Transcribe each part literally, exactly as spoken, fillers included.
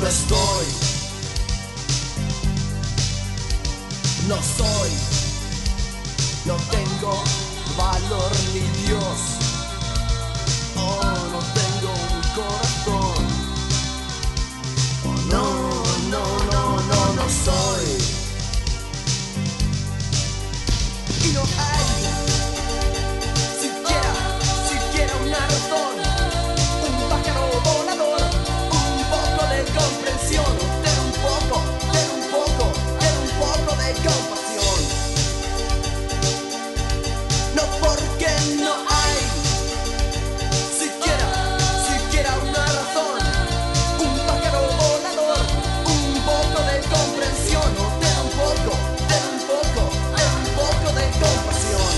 no estoy, no soy, no tengo valor ni Dios. Oh, no tengo un corazón. Oh, no, no, no, no, no soy. Y no hay siquiera, siquiera una razón. Un pájaro volador, un poco de comprensión. Ten un poco, ten un poco, ten un poco de compasión. No, porque no hay siquiera, siquiera una razón. Un pájaro volador, un poco de comprensión. Ten un poco, ten un poco, ten un poco de compasión.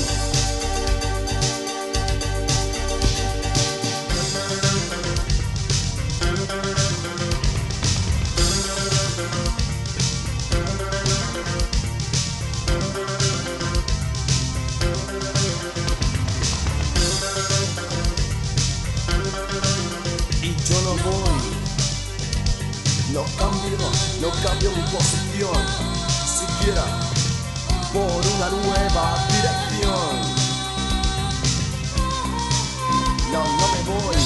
Y yo no voy, no cambio, no cambio mi posición, siquiera por una nueva dirección. No, no me voy.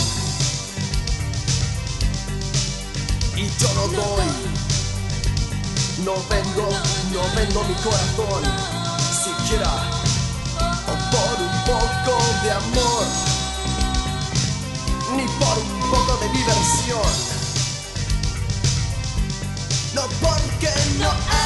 Y yo no doy, no vendo, no vendo mi corazón, siquiera por un poco de amor, ni por un poco de diversión. No, porque no hay